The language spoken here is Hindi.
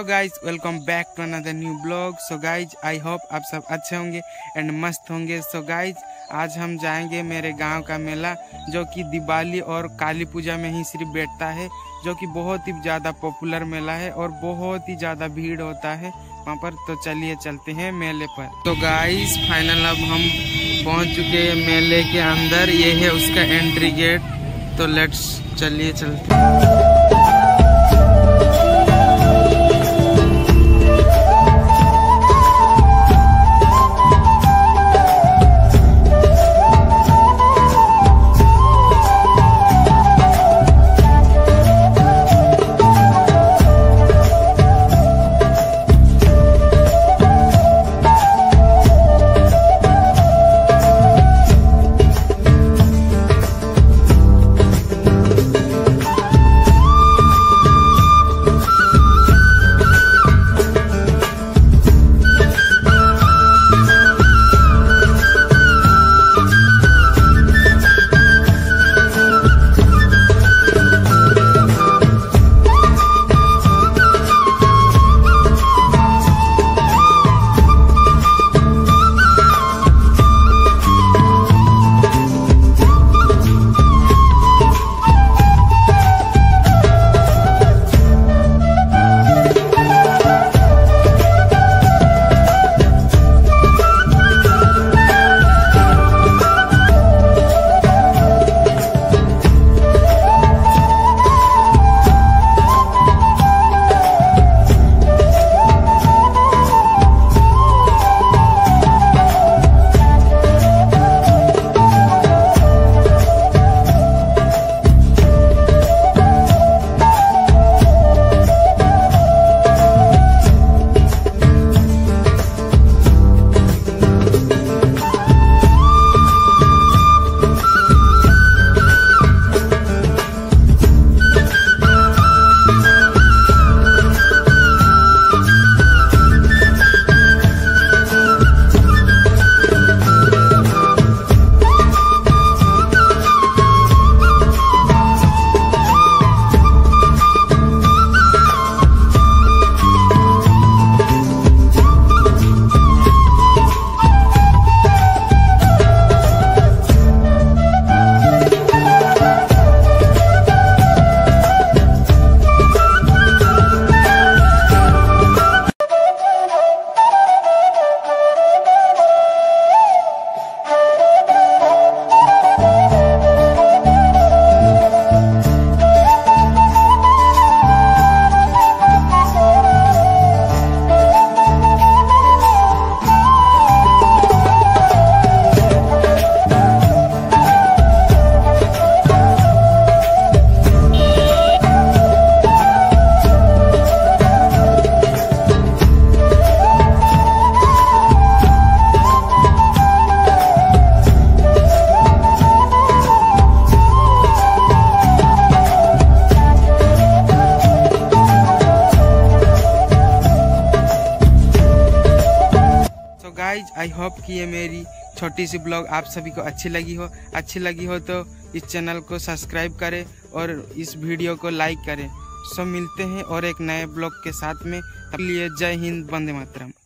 Guys welcome back to another new blog. So guys I hope आप सब अच्छे होंगे एंड मस्त होंगे। सो गाइज आज हम जाएंगे मेरे गांव का मेला, जो कि दिवाली और काली पूजा में ही सिर्फ बैठता है, जो कि बहुत ही ज़्यादा पॉपुलर मेला है और बहुत ही ज़्यादा भीड़ होता है वहाँ पर। तो चलिए चलते हैं मेले पर। तो गाइज फाइनल अब हम पहुँच चुके हैं मेले के अंदर। ये है उसका एंट्री गेट। तो लेट्स चलिए चलते हैं। गाइज आई होप कि ये मेरी छोटी सी ब्लॉग आप सभी को अच्छी लगी हो तो इस चैनल को सब्सक्राइब करें और इस वीडियो को लाइक करें। सो मिलते हैं और एक नए ब्लॉग के साथ में। तब लिए जय हिंद, वंदे मातरम।